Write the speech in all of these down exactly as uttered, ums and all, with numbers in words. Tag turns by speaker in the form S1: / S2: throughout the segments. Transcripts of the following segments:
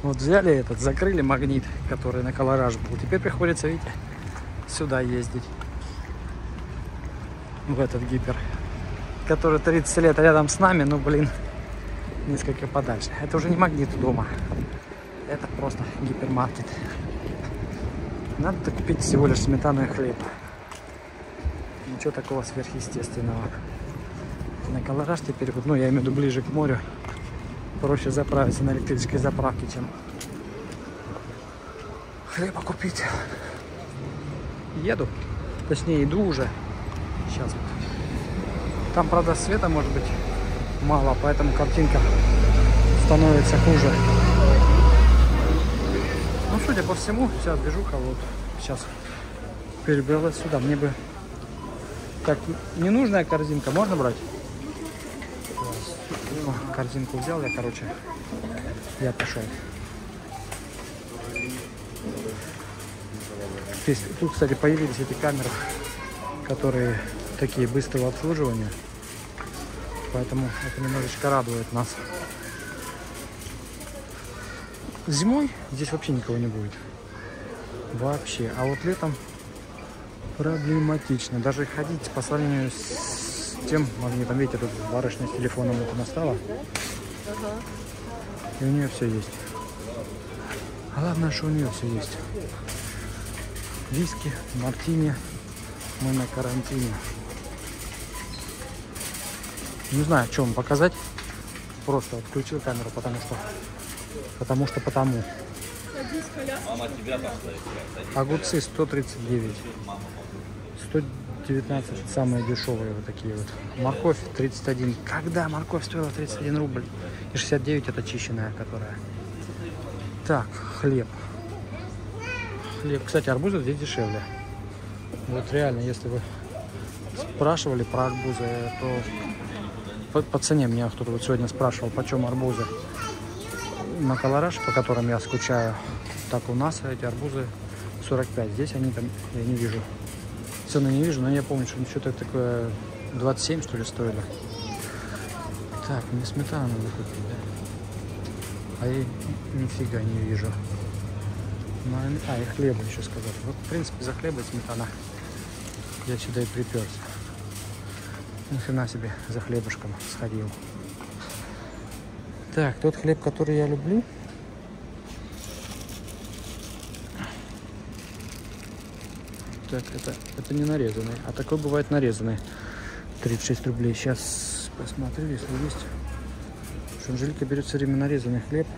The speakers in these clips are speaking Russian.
S1: Вот взяли этот, закрыли магнит, который на Колораж был. Теперь приходится, видите, сюда ездить. В этот гипер, который тридцать лет рядом с нами, ну блин, несколько подальше. Это уже не магнит дома, это просто гипермаркет. Надо купить всего лишь сметану и хлеб. Ничего такого сверхъестественного. На Колораж теперь, ну я имею в виду ближе к морю, проще заправиться на электрической заправке, чем хлеба купить. Еду, точнее иду уже. Сейчас вот. Там, правда, света может быть мало, поэтому картинка становится хуже. Ну, судя по всему, сейчас движуха вот сейчас перебралась сюда. Мне бы так, ненужная корзинка можно брать? О, корзинку взял я, короче, я пошел. Здесь, тут, кстати, появились эти камеры, которые такие быстрого обслуживания, поэтому это немножечко радует нас. Зимой здесь вообще никого не будет. Вообще. А вот летом проблематично. Даже ходить по сравнению с тем магнитом. Видите, тут барышня с телефоном вот настала. И у нее все есть. А главное, что у нее все есть. Виски, мартини. Мы на карантине. Не знаю, что вам показать. Просто включил камеру, потому что потому что потому. Огурцы сто тридцать девять. сто девятнадцать самые дешевые вот такие вот. Морковь тридцать один. Когда морковь стоила тридцать один рубль? И шестьдесят девять это чищенная, которая. Так, хлеб. Хлеб. Кстати, арбузы здесь дешевле. Вот реально, если вы спрашивали про арбузы, то по, по цене меня кто-то вот сегодня спрашивал, почем арбузы на Колораж, по которым я скучаю. Так, у нас эти арбузы сорок пять. Здесь они там, я не вижу. Цены не вижу, но я помню, что что-то такое двадцать семь, что ли, стоило. Так, мне сметану надо купить, да? А я нифига не вижу. А, и хлеба еще сказать. Вот, в принципе, за хлеба и сметана я сюда и приперся. Ни хрена себе за хлебушком сходил. Так, тот хлеб, который я люблю. Так, это, это не нарезанный. А такой бывает нарезанный. тридцать шесть рублей. Сейчас посмотрю, если есть. Что Анжелика берет все время нарезанный хлеб.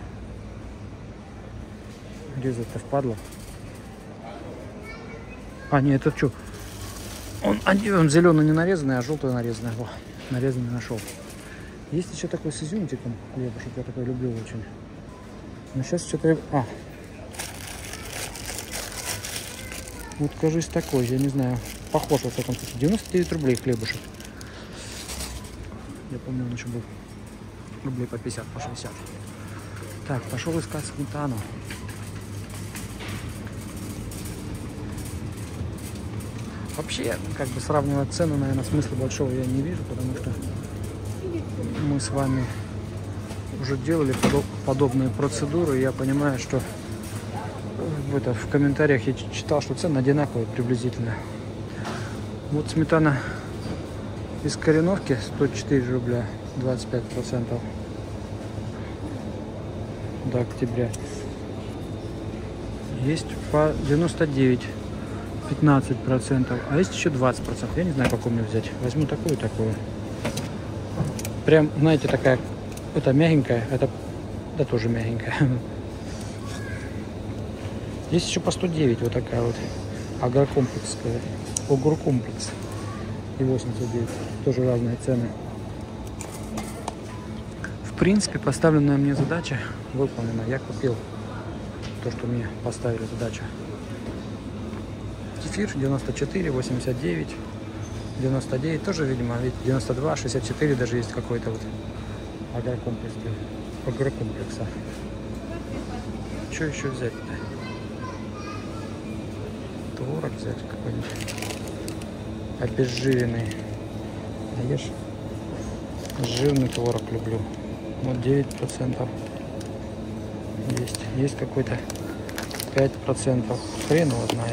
S1: Резать-то впадло. А, нет, это что? Он, он зеленый не нарезанный, а желтый нарезанный. О, нарезанный нашел. Есть еще такой с изюмчиком хлебушек, я такой люблю очень. Но сейчас что-то... А. Вот, кажется, такой, я не знаю. Похож, во всяком случае. девяносто девять рублей хлебушек. Я помню, он еще был рублей по пятьдесят, по шестьдесят. Так, пошел искать сметану. Вообще, как бы сравнивать цены, наверное, смысла большого я не вижу, потому что мы с вами уже делали подоб подобные процедуры. И я понимаю, что в, это, в комментариях я читал, что цены одинаковые приблизительно. Вот сметана из Кореновки сто четыре рубля, двадцать пять процентов до октября. Есть по девяносто девять, пятнадцать процентов, а есть еще двадцать процентов. Я не знаю, какую мне взять. Возьму такую, такую. Прям, знаете, такая, это мягенькая, это, это тоже мягенькая. Есть еще по сто девять, вот такая вот агрокомплекс, огуркомплекс и восемьдесят девять, тоже разные цены. В принципе, поставленная мне задача выполнена. Я купил то, что мне поставили задачу. Кефир девяносто четыре, восемьдесят девять, девяносто девять тоже, видимо, ведь девяносто два, шестьдесят четыре даже есть какой-то вот агрокомплекс, агрокомплекса. Что еще взять-то? Творог взять какой-нибудь обезжиренный. А я ж жирный творог люблю. Вот девять процентов есть. есть какой-то пять процентов. Хрен его знает.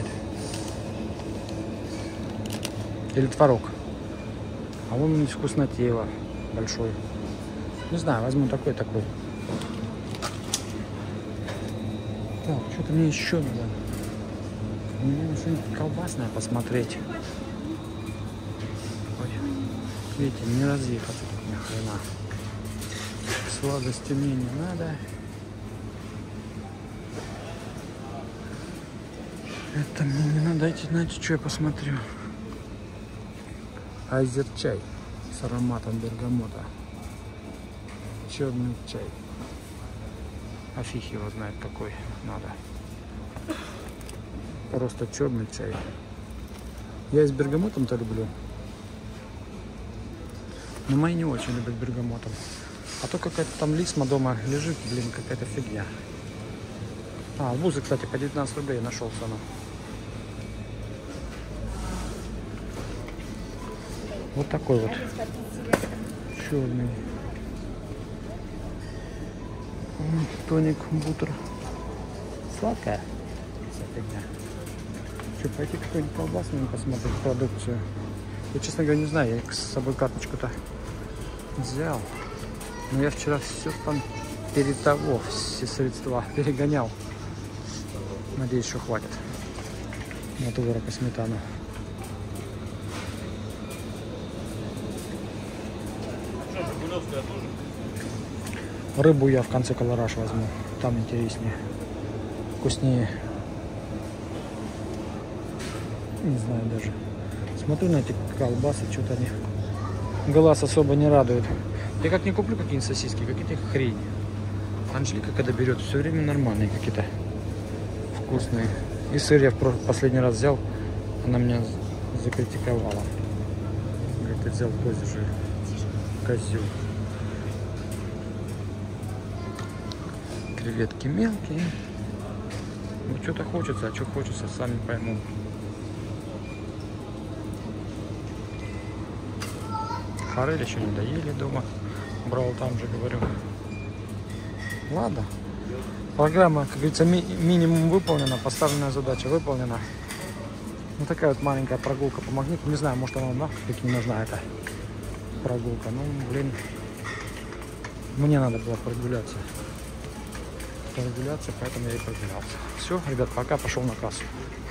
S1: Или творог. А вон вкуснотело большой. Не знаю, возьму такой такой. Так, что-то мне еще надо. Мне что-нибудь колбасное посмотреть. Ой, видите, не разъехаться тут ни хрена. Сладости мне не надо. Это мне не надо идти, знаете, что я посмотрю. Азерчай с ароматом бергамота. Черный чай. А фиг его знает, какой надо. Просто черный чай. Я и с бергамотом-то люблю. Но мои не очень любят бергамотом. А то какая-то там лисма дома лежит, блин, какая-то фигня. А, арбузы, кстати, по девятнадцать рублей нашел цену. Вот такой вот черный тоник бутер. Сладкая вся фигня. Что, пойти какой-нибудь колбасный посмотреть продукцию? Я, честно говоря, не знаю, я с собой карточку-то взял. Но я вчера все там перед того, все средства перегонял. Надеюсь, что хватит на творог и сметану. Рыбу я в конце колораж возьму. Там интереснее. Вкуснее. Не знаю даже. Смотрю на эти колбасы, что-то они глаз особо не радует. Я как не куплю какие-нибудь сосиски, какие-то хрень. Анжелика, когда берет, все время нормальные какие-то. Вкусные. И сыр я в последний раз взял. Она меня закритиковала. Говорит, ты взял козий жир. Козел. Креветки мелкие. Ну, что-то хочется, а что хочется, сами пойму. Форель еще не доели дома. Брал там же, говорю. Ладно. Программа, как говорится, ми минимум выполнена. Поставленная задача выполнена. Вот такая вот маленькая прогулка по магниту. Не знаю, может она нафиг не нужна, эта прогулка. Ну, блин. Мне надо было прогуляться. Прогуляться, поэтому я и прогулялся. Все, ребят, пока, пошел на кассу.